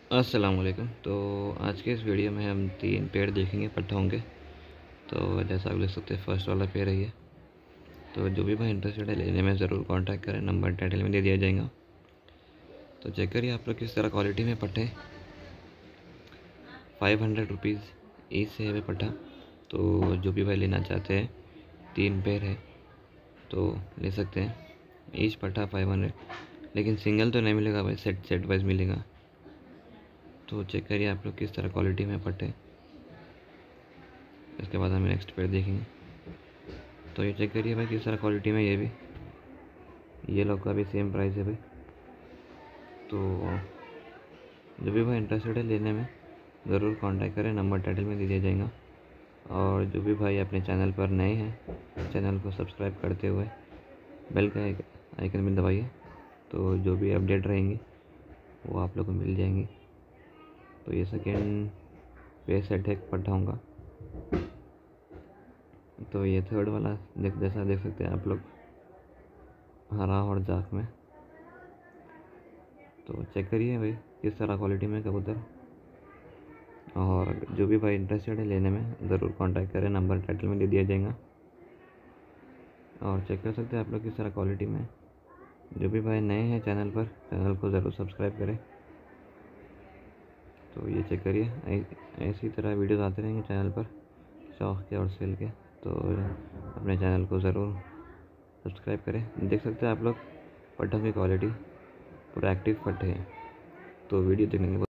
अस्सलाम वालेकुम। तो आज के इस वीडियो में हम 3 पेड़ देखेंगे पट्ठों के। तो जैसा आप देख सकते हैं फर्स्ट वाला पेड़ है ये। तो जो भी भाई इंटरेस्टेड है लेने में ज़रूर कांटेक्ट करें, नंबर टाइटल में दे दिया जाएगा। तो चेक करिए आप लोग किस तरह क्वालिटी में पट्टे 500 रुपीज़ ईच से है पट्टा। तो जो भी भाई लेना चाहते हैं 3 पेड़ है तो ले सकते हैं। ईच पट्टा 500, लेकिन सिंगल तो नहीं मिलेगा भाई, सेट सेट वाइज मिलेगा। तो चेक करिए आप लोग किस तरह क्वालिटी में पट्टे। इसके बाद हम नेक्स्ट पेड़ देखेंगे। तो ये चेक करिए भाई किस तरह क्वालिटी में, ये भी ये लोग का भी सेम प्राइस है भाई। तो जो भी भाई इंटरेस्टेड है लेने में ज़रूर कांटेक्ट करें, नंबर टाइटल में दे दिया जाएगा। और जो भी भाई अपने चैनल पर नए हैं चैनल को सब्सक्राइब करते हुए बेल का आइकन भी दबाइए, तो जो भी अपडेट रहेंगे वो आप लोग को मिल जाएंगे। तो ये सेकेंड पेड़ सेट है पट्टाओं का। तो ये थर्ड वाला जैसा देख सकते हैं आप लोग, हरा और जाक में। तो चेक करिए भाई किस तरह क्वालिटी में कबूतर। और जो भी भाई इंटरेस्टेड है लेने में ज़रूर कांटेक्ट करें, नंबर टाइटल में दे दिया जाएगा। और चेक कर सकते हैं आप लोग किस तरह क्वालिटी में। जो भी भाई नए हैं चैनल पर, चैनल को ज़रूर सब्सक्राइब करें। तो ये चेक करिए ऐसी तरह वीडियोस आते रहेंगे चैनल पर शौक़ के और सेल के। तो अपने चैनल को ज़रूर सब्सक्राइब करें। देख सकते हैं आप लोग पट्टों की क्वालिटी, पूरा एक्टिव पट्टे हैं। तो वीडियो देखने के लिए